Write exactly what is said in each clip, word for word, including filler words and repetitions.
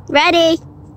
Ready.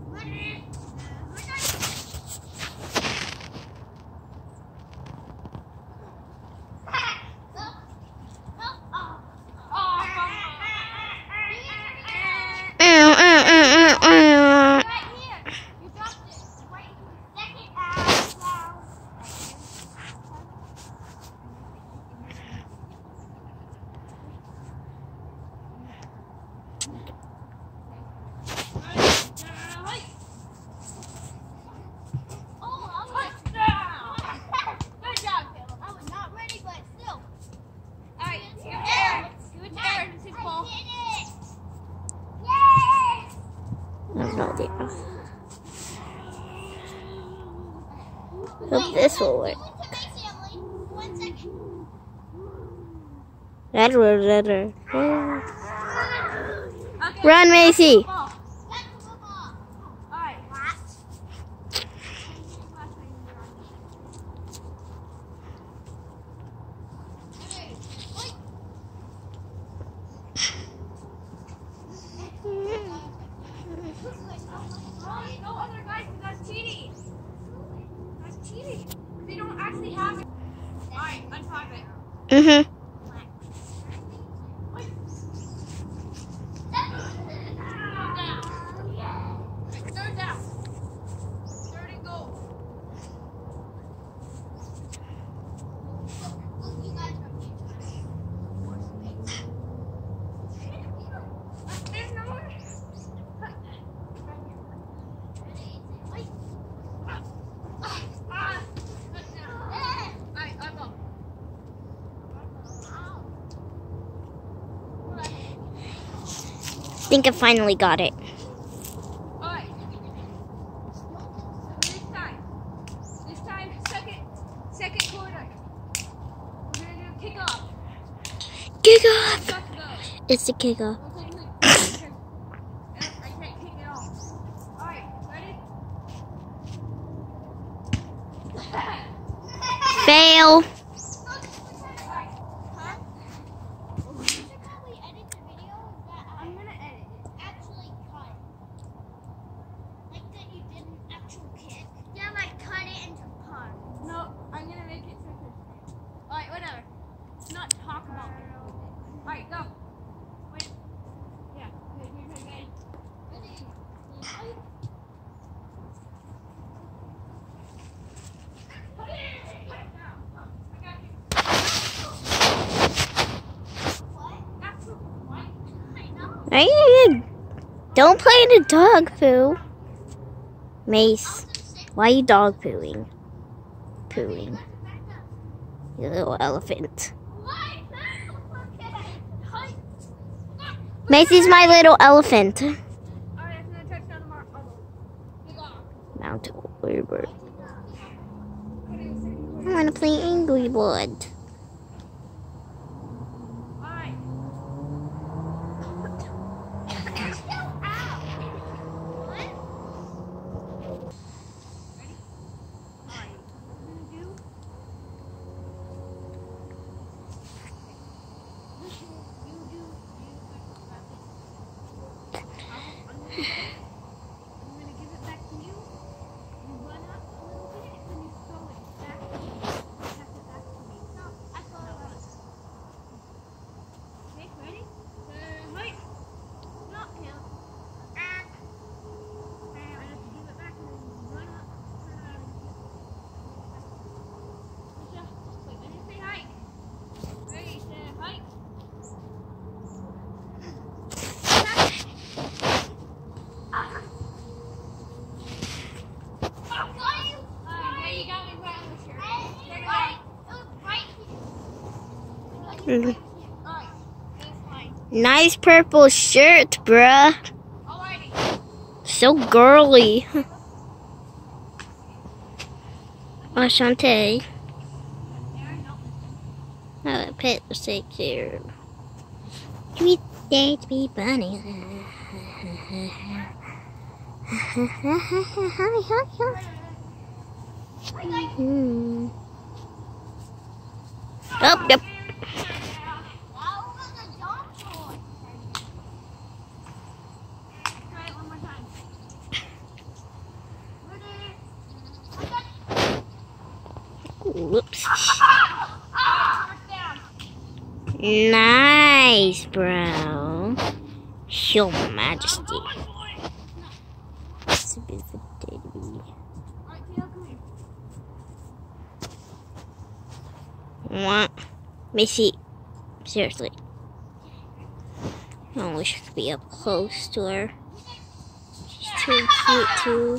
Hope this will work. Red, red, red, red. Run, Macy! No other guys, that's cheating. That's cheating. They don't actually have it. Alright, untie it. Mm-hmm. Third down. Third and goal. There's no more. I think I finally got it. Alright. This time. This time, second second quarter. We're gonna do kickoff. Kickoff! Got to go. It's the kickoff. I can't kick it off. Alright, ready? Fail. I'm gonna edit it. Actually cut. Like that you did an actual kick. Yeah, like cut it into parts. No, I'm gonna make it so. Alright, whatever. Let's not talk about it. Alright, go. Wait. Yeah. Wait, wait, wait, wait. Ready? Hey, don't play in the dog poo. Mace, why are you dog pooing? Pooing. You little elephant. Macy's my little elephant. Alright, I'm gonna touch down the mark. Mount Uber. I want to play Angry Bird. Alright. I'm gonna give it back to you. You run up a little bit and you throw it back to me. Pass it back to me. No, I throw it back. Okay, ready? Uh, wait. No, him. Ah. I have to give it back and then you run up, turn around and give it back. Good job. Wait, let me say hi. Ready, say hi. Mm. Nice purple shirt, bruh. So girly. Ashante. Oh, pet the sake here. Sweet day to be bunny. Hmm. Oh, yep. Try it one more time. Whoops. Ah, first down. Nice, bro. Show majesty. Go on, boy. It's a bit of a day to be. Alright, Kale, come here. What? Missy, seriously. I wish I could be up close to her. She's too cute too. You're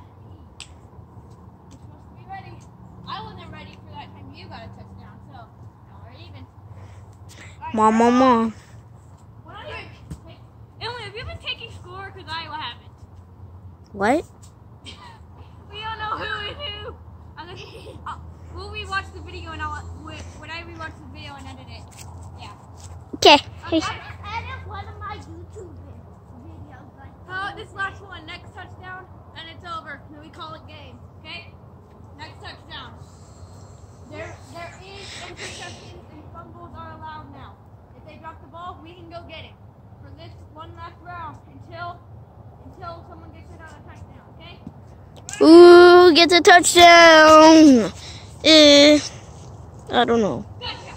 supposed to be ready. I wasn't ready for that time you got a touchdown, so now we're even. Alright, Mom, mom, mom. what are you? Wait, Emily, have you been taking score? Because I haven't. What? We don't know who is who. I'm gonna, uh, we'll rewatch the video and I'll when I rewatch the video and edit it. Yeah. Okay. I edit one of my YouTube videos. Like, Oh, this last one, next touchdown, and it's over. Then we call it game. Okay? Next touchdown. There, there is interceptions and fumbles are allowed now. If they drop the ball, we can go get it for this one last round until until someone gets it on a touchdown. Okay? Ooh, gets a touchdown. Uh, I don't know. Gotcha.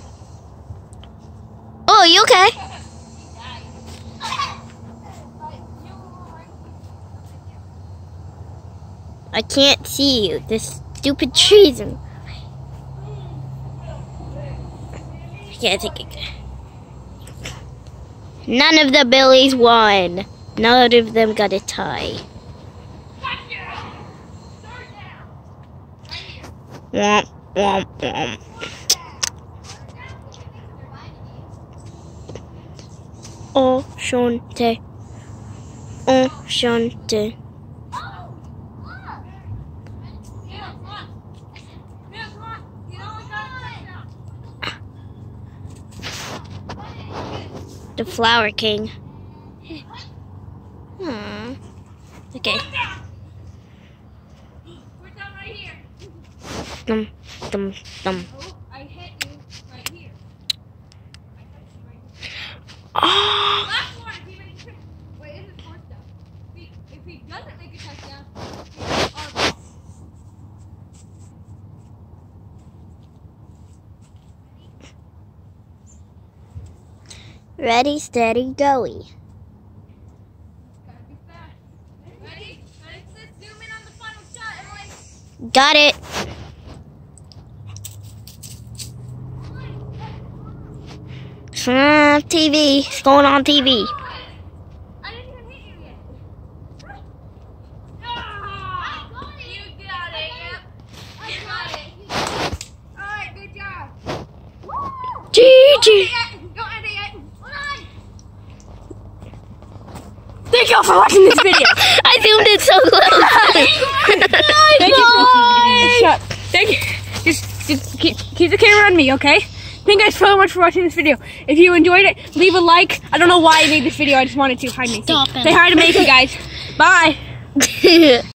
Oh, you okay? I can't see you. This stupid trees. And I can't take it. None of the Billies won. None of them got a tie. Womp, womp, womp. Oh, Shante. Oh, Shante. The Flower King. Hmm. Okay. We're down right here. Dum, dum, dum. Oh, I hit you right here. I touched you right here. Oh. Last one. If he makes it. Wait, this is fourth down. If he, if he doesn't make a touchdown, he's our ball. Ready, steady, goey. Gotta be fast. Ready? Let's, let's zoom in on the final shot, Emily. Got it. Uh, T V. It's going on T V. I didn't even hit you yet. Ah, you got it, yep. You got it. Alright, good job. Woo! G G. Don't end it yet. Hold on. Thank y'all for watching this video. I zoomed in so close. Thank you. Shut. Thank you. Just, just keep, keep the camera on me, okay? Thank you guys so much for watching this video. If you enjoyed it, leave a like. I don't know why I made this video. I just wanted to. Hi, Macy. Stop it. Say hi to Macy, guys. Bye.